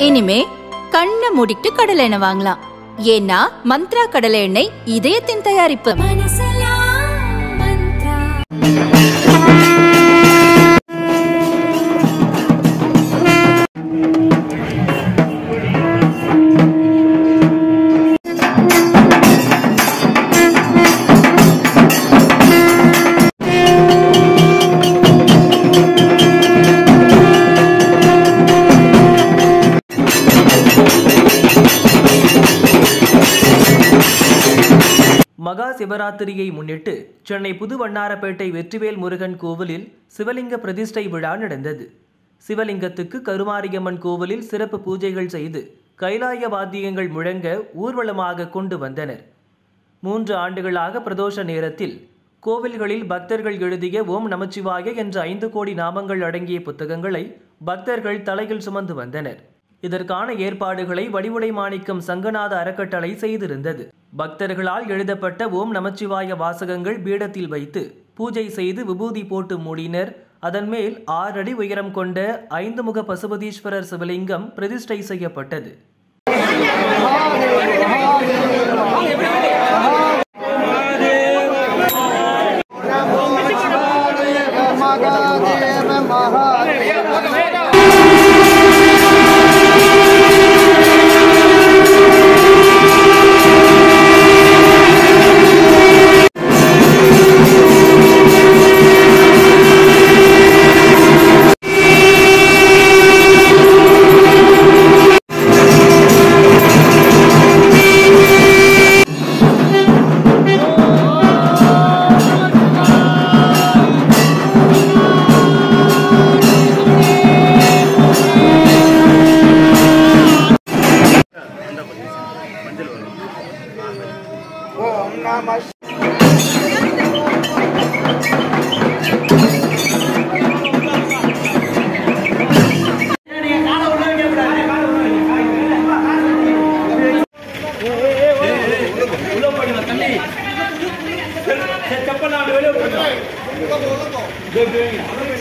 இனிமே கண்ணை மூடிட்டு கடலை எண்ணெய் வாங்கலாம். ஏன்னா மந்த்ரா கடலை எண்ணெய் இதயத்தின் தயாரிப்பு. மகா சிவராத்திரியை முன்னிட்டு சென்னை புதுவண்ணாரப்பேட்டை வெற்றிவேல் முருகன் கோவிலில் சிவலிங்க பிரதிஷ்டை விழா நடந்தது. சிவலிங்கத்துக்கு கருமாரியம்மன் கோவிலில் சிறப்பு பூஜைகள் செய்து கைலாய வாத்தியங்கள் முழங்க ஊர்வலமாக கொண்டு வந்தனர். 3 ஆண்டுகளாக பிரதோஷ நேரத்தில் கோவில்களில் பக்தர்கள் எழுதிய ஓம் நமச்சிவாய என்ற 5 கோடி நாமங்கள் அடங்கிய புத்தகங்களை பக்தர்கள் தலையில் சுமந்து வந்தனர். இதற்கான ஏற்பாடுகளை வடிவுடை மாணிக்கம் சங்கநாத அறக்கட்டளை செய்திருந்தது. பக்தர்களால் எழுதப்பட்ட ஓம் நமச்சிவாய வாசகங்கள் பீடத்தில் வைத்து பூஜை செய்து விபூதி போட்டு மூடினர். அதன் மேல் 6 அடி உயரம் கொண்ட 5 முக பசுபதீஸ்வரர் சிவலிங்கம் பிரதிஷ்டை செய்யப்பட்டது. चप्पल